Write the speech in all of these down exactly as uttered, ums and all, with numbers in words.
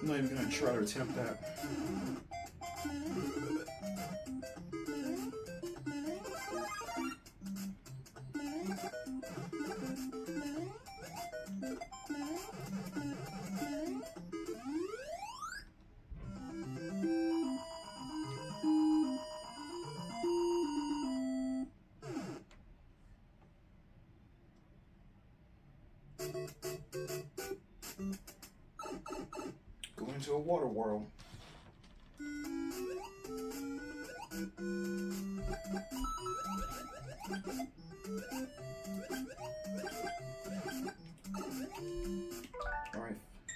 I'm not even gonna try to attempt that. Go into a water world. All right.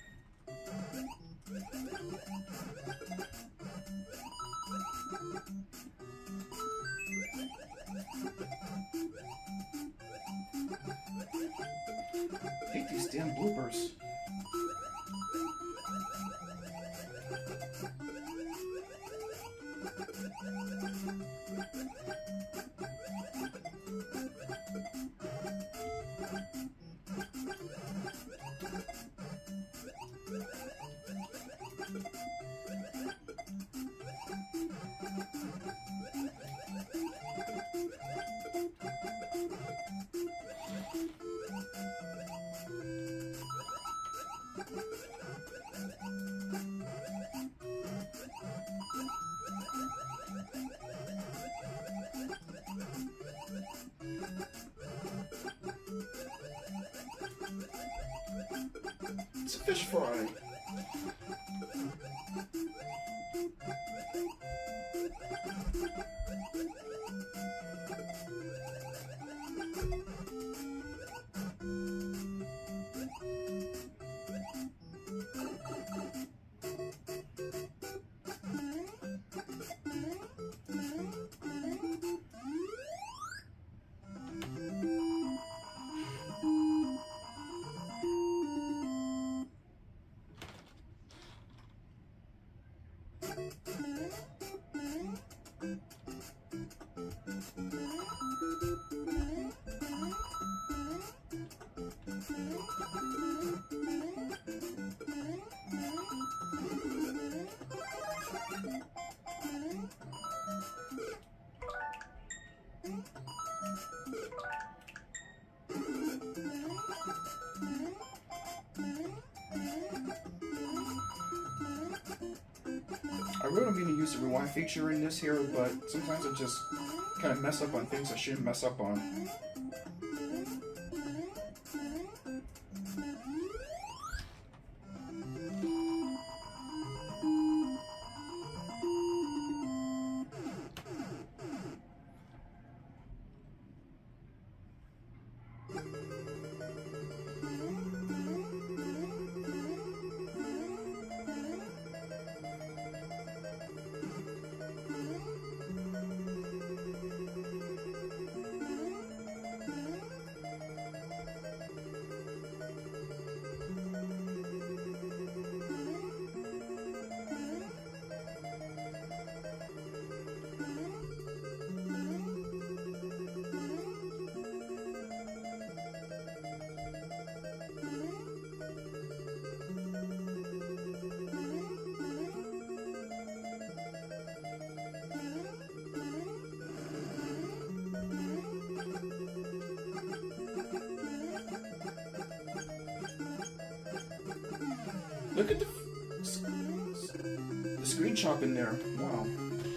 I hate these damn bloopers. It's a fish fry. I really don't mean to use the rewind feature in this here, but sometimes I just kind of mess up on things I shouldn't mess up on. Look at the, the screen chop in there. Wow.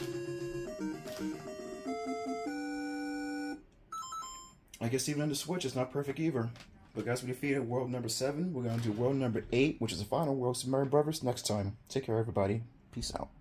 I guess even on the Switch, it's not perfect either. But guys, we defeated world number seven. We're going to do world number eight, which is the final world, Super Mario Brothers, next time. Take care, everybody. Peace out.